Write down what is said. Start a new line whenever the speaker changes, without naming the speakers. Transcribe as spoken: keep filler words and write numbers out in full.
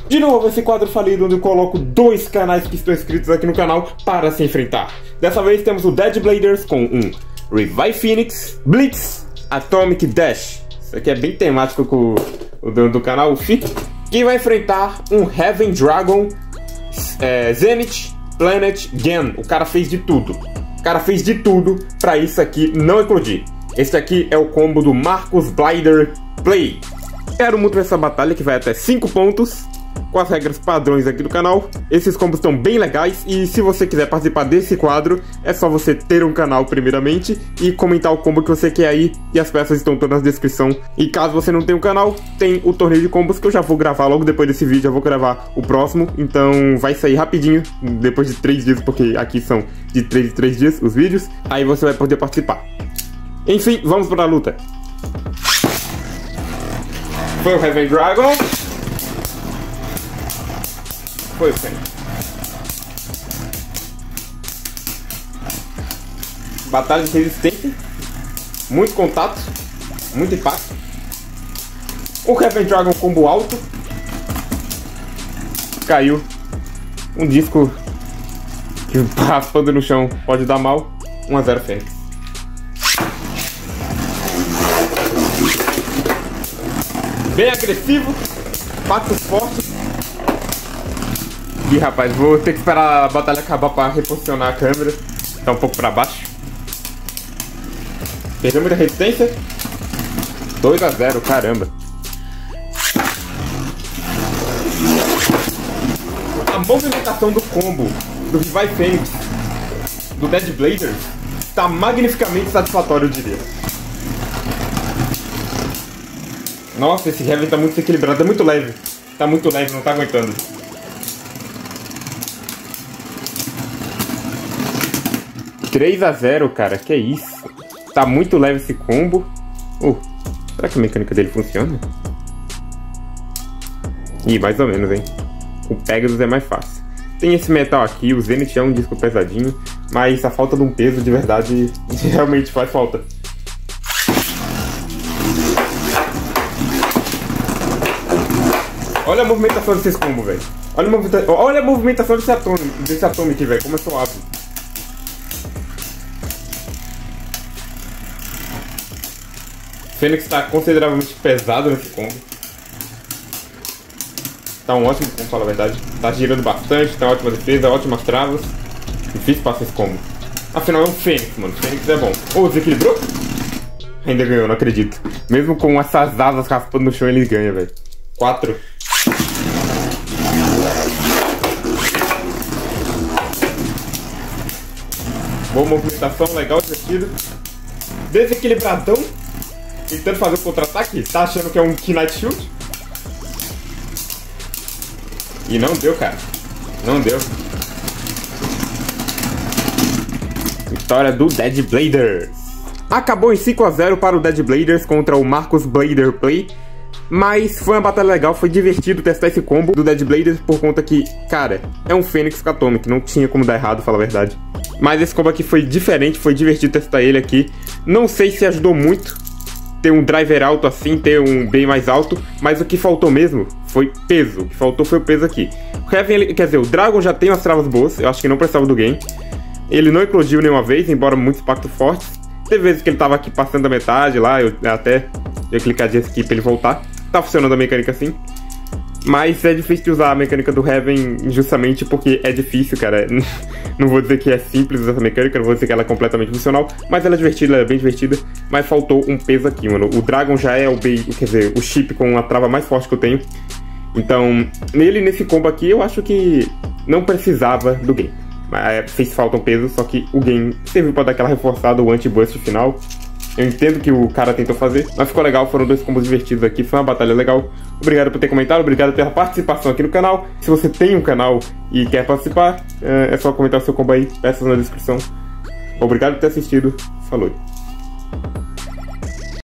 De novo esse quadro falido onde eu coloco dois canais que estão inscritos aqui no canal para se enfrentar. Dessa vez temos o Dead Bladers com um Revive Phoenix, Blitz, Atomic Dash. Isso aqui é bem temático com o dono do canal, o Fi, que vai enfrentar um Heaven Dragon, é, Zenith, Planet, Gen. O cara fez de tudo. O cara fez de tudo para isso aqui não eclodir. Esse aqui é o combo do Marcus Blider Play. Quero muito ver essa batalha que vai até cinco pontos, com as regras padrões aqui do canal. Esses combos estão bem legais e se você quiser participar desse quadro, é só você ter um canal primeiramente e comentar o combo que você quer aí, e as peças estão todas na descrição. E caso você não tenha um canal, tem o torneio de combos que eu já vou gravar logo depois desse vídeo, eu vou gravar o próximo, então vai sair rapidinho, depois de três dias, porque aqui são de três em três dias os vídeos, aí você vai poder participar. Enfim, vamos para a luta. Foi o Heaven Dragon. Foi o Fênix. Batalha de resistência. Muito contato. Muito impacto. O Heaven Dragon combo alto. Caiu. Um disco que raspando no chão pode dar mal. um a zero Fênix. Bem agressivo. Impactos fortes. Ih, rapaz, vou ter que esperar a batalha acabar para reposicionar a câmera. Tá um pouco para baixo. Perdeu muita resistência. dois a zero, caramba. A movimentação do combo do Revive Phoenix, do Dead Bladers, está magnificamente satisfatório, eu diria. Nossa, esse Heaven tá muito equilibrado, é muito leve. Tá muito leve, não tá aguentando. três a zero, cara, que isso? Tá muito leve esse combo. Uh, será que a mecânica dele funciona? Ih, mais ou menos, hein? O Pegasus é mais fácil. Tem esse metal aqui, o Zenith é um disco pesadinho, mas a falta de um peso de verdade realmente faz falta. Olha a movimentação desses combos, velho. Olha, movimenta... Olha a movimentação desse Atomic, desse Atomic, velho, como é suave. Fênix está consideravelmente pesado nesse combo. Tá um ótimo combo, fala a verdade. Tá girando bastante, tá ótima defesa, ótimas travas. Difícil passar esse combo. Afinal é um Fênix, mano. Fênix é bom. Oh, desequilibrou? Ainda ganhou, não acredito. Mesmo com essas asas raspando no chão, ele ganha, velho. quatro. Boa movimentação, legal, divertido. Desequilibradão. Tentando fazer o contra-ataque. Tá achando que é um Knight Shield? E não deu, cara. Não deu. Vitória do Dead Bladers. Acabou em cinco a zero para o Dead Bladers contra o Marcus Blider Play. Mas foi uma batalha legal, foi divertido testar esse combo do Dead Bladers por conta que, cara, é um Fênix com Atomic, não tinha como dar errado, falar a verdade. Mas esse combo aqui foi diferente, foi divertido testar ele aqui. Não sei se ajudou muito ter um driver alto assim, ter um bem mais alto, mas o que faltou mesmo foi peso. O que faltou foi o peso aqui. O Heaven, quer dizer, o Dragon já tem umas travas boas, eu acho que não precisava do game. Ele não eclodiu nenhuma vez, embora muitos impactos fortes. Teve vezes que ele tava aqui passando da metade lá, eu até eu clicar aqui pra ele voltar. Tá funcionando a mecânica assim. Mas é difícil de usar a mecânica do Heaven justamente porque é difícil, cara. Não vou dizer que é simples usar essa mecânica, não vou dizer que ela é completamente funcional, mas ela é divertida, ela é bem divertida, mas faltou um peso aqui, mano. O Dragon já é o bait, quer dizer, o chip com a trava mais forte que eu tenho. Então, nele, nesse combo aqui, eu acho que não precisava do game. Mas fez falta um peso, só que o game serviu pra dar aquela reforçada, o anti-burst final. Eu entendo que o cara tentou fazer, mas ficou legal, foram dois combos divertidos aqui, foi uma batalha legal. Obrigado por ter comentado, obrigado pela participação aqui no canal. Se você tem um canal e quer participar, é só comentar o seu combo aí, peças na descrição. Obrigado por ter assistido, falou!